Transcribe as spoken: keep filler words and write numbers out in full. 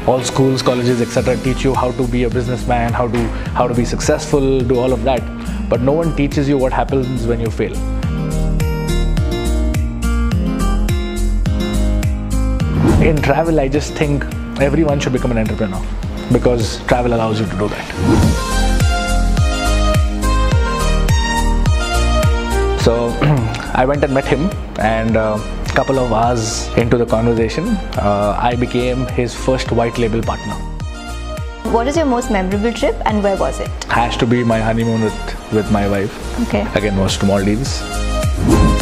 all schools, colleges, et cetera teach you how to be a businessman, how to how to be successful, do all of that. But no one teaches you what happens when you fail. In travel, I just think everyone should become an entrepreneur because travel allows you to do that. So I went and met him, and a uh, couple of hours into the conversation, uh, I became his first white label partner. What is your most memorable trip and where was it? Has to be my honeymoon with, with my wife. Okay. Again, was to Maldives.